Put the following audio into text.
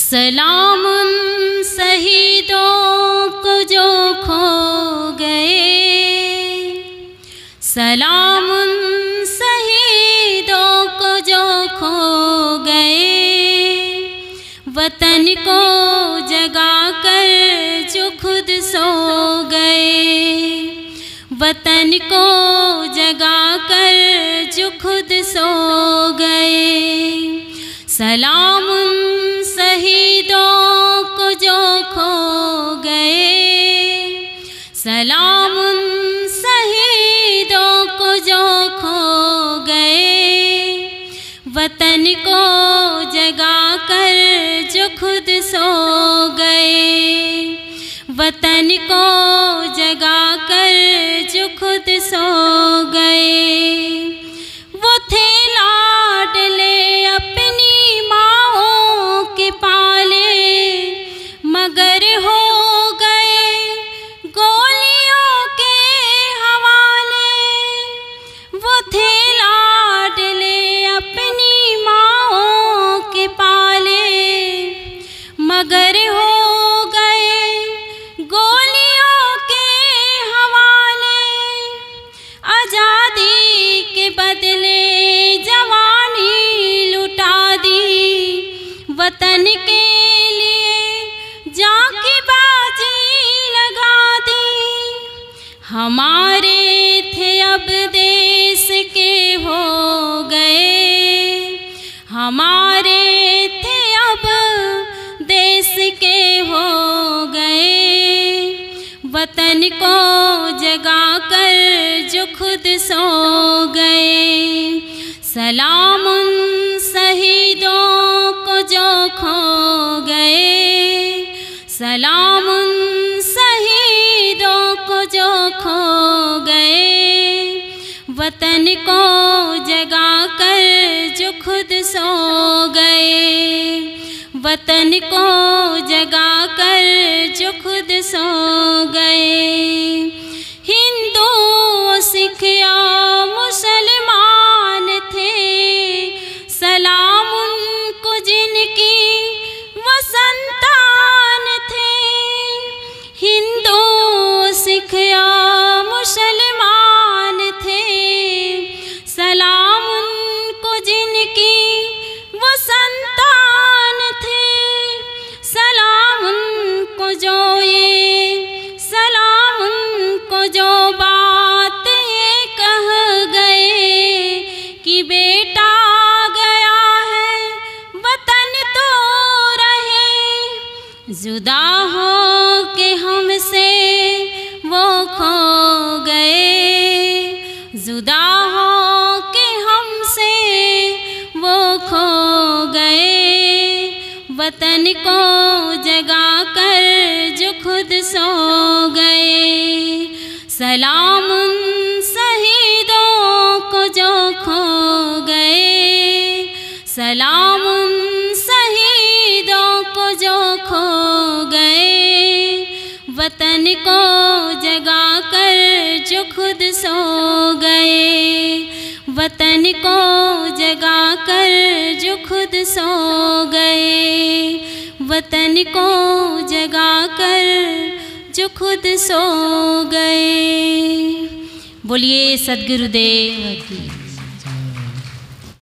सलाम उन शहीदों को जो खो गए, सलाम उन शहीदों को जो खो गए, वतन को जगा कर जो खुद सो गए, वतन को जगा कर जो खुद सो गए। सलाम उन शहीदों को जो खो गए, सलाम उन शहीदों को जो खो गए, वतन को जगा कर जो खुद सो गए, वतन को जगा कर जो खुद सो गए। वो थे लाडले अपनी माओं के पाले, मगर हो गए गोलियों के हवाले। वो थे लाडले अपनी माओं के पाले, मगर हो गए गोलियों के हवाले। आज़ादी के बदले जवानी लुटा दी, वतन के लिए जान की बाजी लगा दी। हमारे थे अब देश के हो गए, हमारे थे अब देश के हो गए, वतन को जगा कर जो खुद सो गए। सलाम उन शहीदों को जो खो गए, सलाम उन शहीदों को जो खो गए, वतन को जगा कर जो खुद सो गए, वतन को जगा कर जो खुद सो गए। हिंदू सिख या मुसलमान थे, सलाम उनको जिनकी वो संतान थे। हिंदू सिख या मुसलमान थे, सलाम उनको जिनकी वो संतान थे। सलाम उनको जो ये, सलाम उनको जो बात ये कह गए कि बेटा गया है वतन तो रहे। जुदा हो के हमसे वो खो गए, जुदा हो के हमसे वो खो गए, वतन को जगा कर जो खुद सो गए। सलाम उन शहीदों को जो खो गए, सलाम उन शहीदों को जो खो गए, वतन को जगा कर जो खुद सो गए, वतन को जगा कर जो खुद सो गए, वतन को जगा कर जो खुद सो गए। बोलिए सद्गुरुदेव की।